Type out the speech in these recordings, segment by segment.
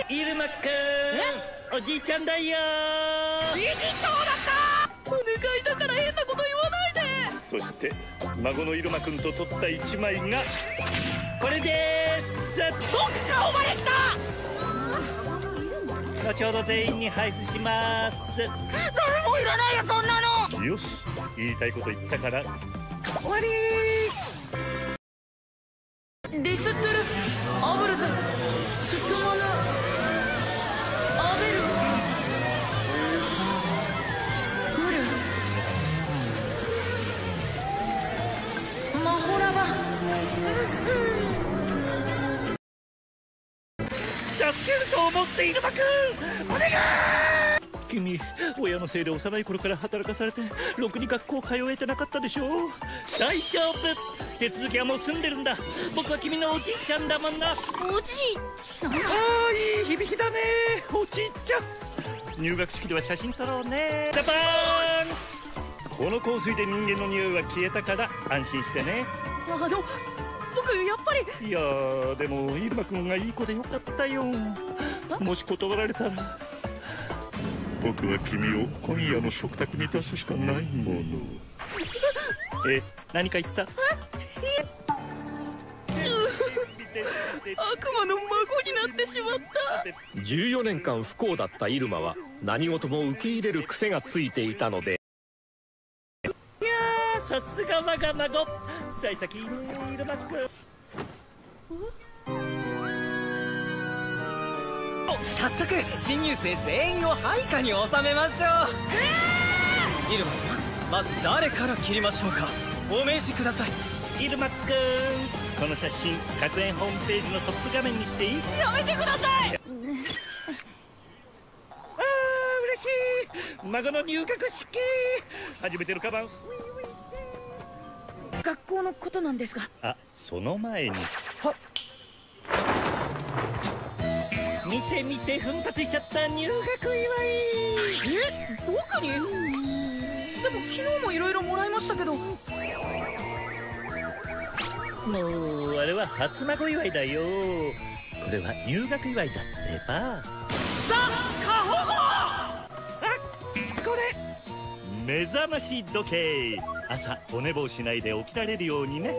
イルマくん、おじいちゃんだよ。 理事長だった。お願いだから変なこと言わないで。 そして孫のイルマくんと撮った1枚がこれです。 僕かお前した。 後ほど全員に配布します。 誰もいらないよそんなの。 よし、言いたいこと言ったから終わり。 リストゥルアブルズスクマヌアベルウルマホラバ。 助けると思ってイルマくん、お願い。君、親のせいで幼い頃から働かされてろくに学校通えてなかったでしょ。大丈夫、手続きはもう済んでるんだ。僕は君のおじいちゃんだもんな。 おじいちゃん。 ああ、いい響きだね、おじいちゃん。入学式では写真撮ろうね。ジャパン。この香水で人間の匂いは消えたから安心してね。 僕やっぱり。 いやー、でもイルマくんがいい子でよかったよ。もし断られたら僕は君を今夜の食卓に出すしかないもの。何か言った？ 悪魔の孫になってしまった。 14年間不幸だったイルマは何事も受け入れる癖がついていたので。 いやー、さすが我が孫。幸先いいね、イルマくん。 早速新入生全員を配下に収めましょう。イルマさん、まず誰から切りましょうか。お命じください。 イルマくん、この写真学園ホームページのトップ画面にしていい？ やめてください。 ああ、嬉しい。孫の入学式始めてるカバン。 学校のことなんですが。 あ、その前に見て見て、奮発しちゃった入学祝い。 僕に？でも昨日もいろいろもらいましたけど。 もうあれは初孫祝いだよ。これは入学祝いだってば。 さあ、過保護。 あ、これ目覚まし時計。朝お寝坊しないで起きられるようにね。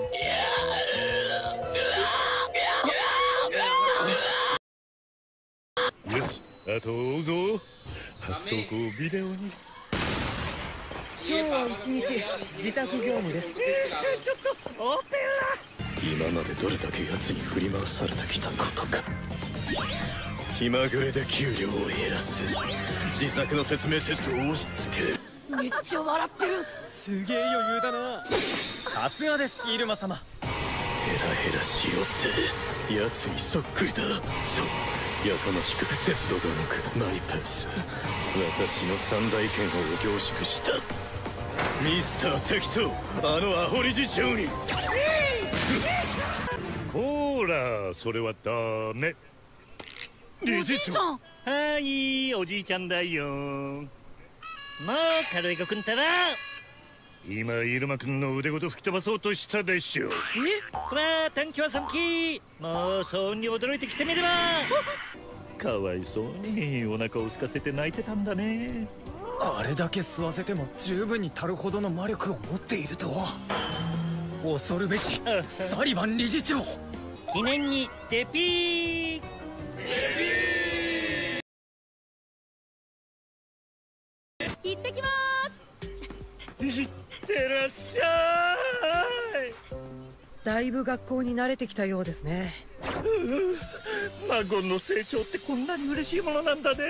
よし、あと追うぞ。初投稿ビデオに。 今日は一日自宅業務です。 ちょっとオペ今までどれだけ奴に振り回されてきたことか。気まぐれで給料を減らす。自作の説明セットを押し付ける。 めっちゃ笑ってる。 すげえ余裕だな。さすがです、イルマ様。 ヘラヘラしよって奴にそっくりだ。そう、やかましく節度がなくマイペース。私の三大嫌悪を凝縮したミスター適当、あのアホ理事長に。 ほら、それはダメ。理事長。はい、おじいちゃんだよ。もう軽い子くんたら。今イルマくんの腕ごと吹き飛ばそうとしたでしょ。ほら、短期は3期。もう騒音に驚いてきてみれば。かわいそうにお腹を空かせて泣いてたんだね。 あれだけ吸わせても十分に足るほどの魔力を持っているとは。恐るべしサリバン理事長。 記念にテピー。 行ってきまいってらっしゃい。 だいぶ学校に慣れてきたようですね。 孫の成長ってこんなに嬉しいものなんだね。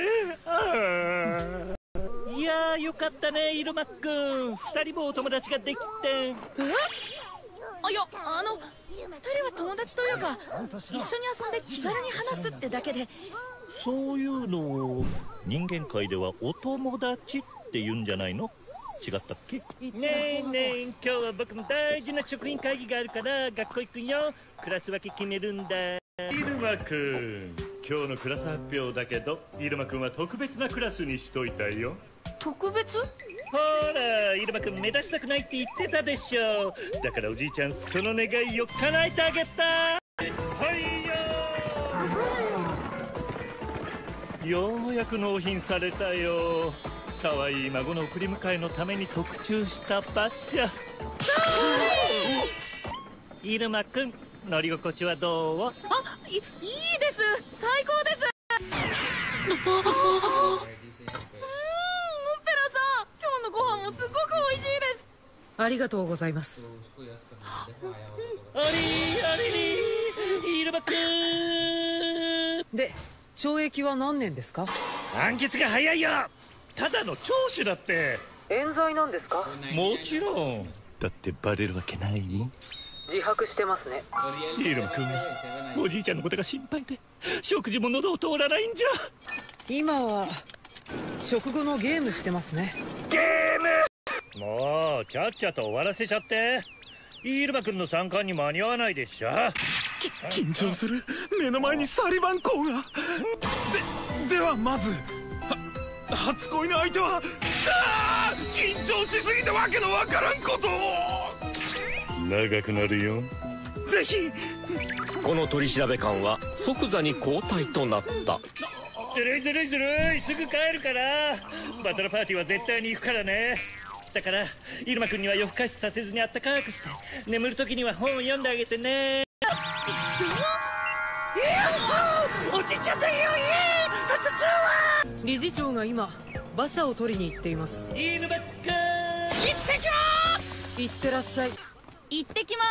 いやー、よかったね、イルマくん。2人もお友達ができて。 いや、2人は友達というか一緒に遊んで気軽に話すってだけで。 そういうのを人間界ではお友達って言うんじゃないの？違ったっけ？ねえねえ、今日は僕も大事な職員会議があるから学校行くよ。クラス分け決めるんだ。イルマくん、今日のクラス発表だけどイルマくんは特別なクラスにしといたよ。 特別？ ほら、イルマくん目立ちたくないって言ってたでしょ。だからおじいちゃんその願いを叶えてあげた。はいよー。 ようやく納品されたよ。かわいい孫の送り迎えのために特注した馬車。入間くん、乗り心地はどう？ あ、いいです。最高です。オペラさん、今日のご飯もすごく美味しいです。 ありがとうございます。 あれ入間くん。 で、懲役は何年ですか？ 判決が早いよ。ただの聴取だって。 冤罪なんですか？ もちろん。だってバレるわけないよ。 自白してますね。 入間くん、おじいちゃんのことが心配で食事も喉を通らないんじゃ。 今は食後のゲームしてますね。 ゲーム。もうちゃっちゃと終わらせちゃって。入間くんの参観に間に合わないでしょ。 緊張する。目の前に裁判校が。ではまず初恋の相手は。緊張しすぎてわけのわからんことを。 長くなるよ。 ぜひ。 この取調官は即座に交代となった。 ずるいずるいずるい。すぐ帰るから。バトルパーティーは絶対に行くからね。だから入間くんには夜更かしさせずにあったかくして眠る時には本を読んであげてね。おじいちゃんだよ。 理事長が今馬車を取りに行っています。 入間くん、行ってきます。 行ってらっしゃい。 行ってきます。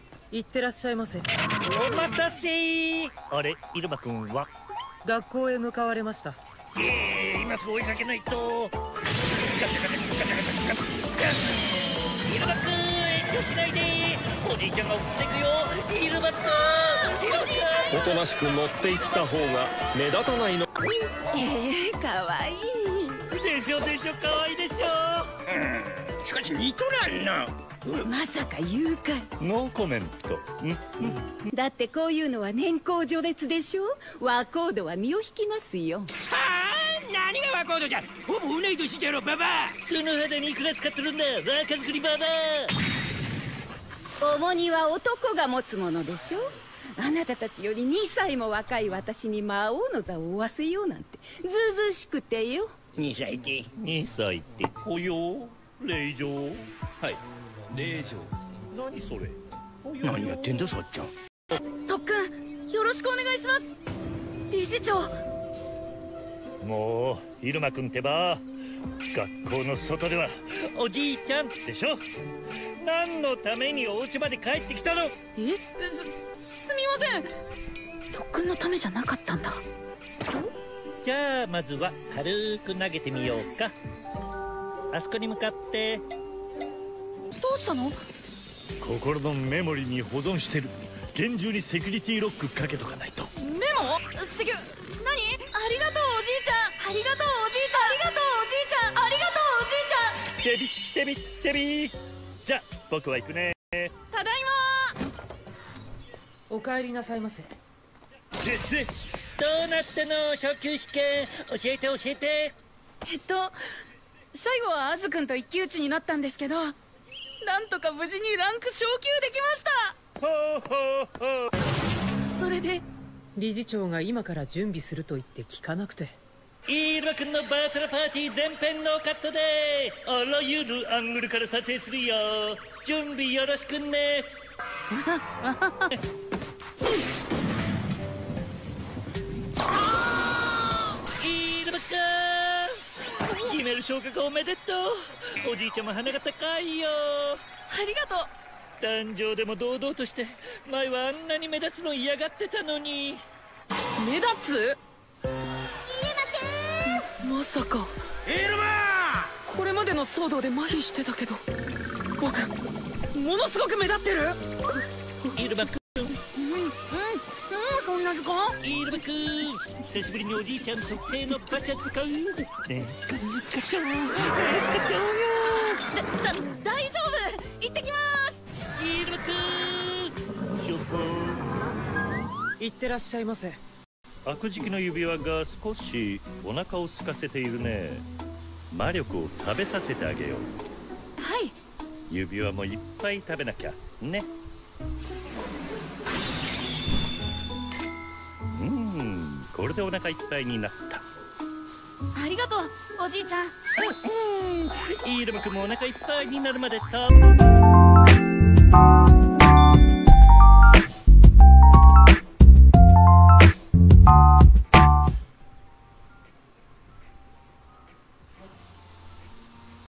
行ってらっしゃいませ。 お待たせ。あれ、入間くんは学校へ向かわれました。 今すぐ追いかけないと。ガチャガチャガチャガチャガチャガチャ。入間くん、遠慮しないで。おじいちゃんが送っていくよ。入間くん、 おとなしく乗っていった方が目立たないの。 かわいい。 でしょでしょ、かわいいでしょ。しかし似とらんな。 まさか誘拐。 ノーコメント。 だってこういうのは年功序列でしょ。和コードは身を引きますよ。 はあ、何が和コードじゃ。ほぼ同い年じゃろ、ババア。その肌にいくら使ってるんだ、若作りババア。重荷は男が持つものでしょ。あなたたちより2歳も若い私に魔王の座を負わせようなんてずうずうしくてよ。 2歳って。2歳って。およ、令状。 はい、令状。 何それ。何やってんだ、さっちゃん。 特訓よろしくお願いします。理事長。 もう入間くんってば、学校の外ではおじいちゃんでしょ。何のためにお家まで帰ってきたの。 すみません。特訓のためじゃなかったんだ。 じゃあまずは軽く投げてみようか。あそこに向かって。 どうしたの？ 心のメモリに保存してる。厳重にセキュリティロックかけとかないと。 メモ？何？ありがとうおじいちゃん。ありがとうおじいちゃん。ありがとうおじいちゃん。ありがとうおじいちゃん。 デビデビデビ。じゃあ僕は行くね。 ただいま。 お帰りなさいませ。 でどうなったの、昇級試験。教えて教えて。 最後はアズくんと一騎打ちになったんですけど、なんとか無事にランク昇級できました。 ほうほうほう。 それで理事長が今から準備すると言って聞かなくて。 入間くんのバトルパーティー全編ノーカットであらゆるアングルから撮影するよ。準備よろしくね。入間くん、決める昇格おめでとう。おじいちゃんも鼻が高いよ。 ありがとう。 誕生でも堂々として、前はあんなに目立つの嫌がってたのに。 目立つ？まさか。これまでの騒動で麻痺してたけど、僕ものすごく目立ってる。 入間くん、 そんな時間？ 入間くん、久しぶりにおじいちゃん特製の馬車使う。ね使っちゃおう。使っちゃおうよ。 大丈夫。行ってきます。 入間くん、しょぼー。 行ってらっしゃいませ。 悪食の指輪が少しお腹を空かせているね。魔力を食べさせてあげよう。 はい。 指輪もいっぱい食べなきゃね。 これでお腹いっぱいになった。 ありがとうおじいちゃん。 イルマくんもお腹いっぱいになるまで食べ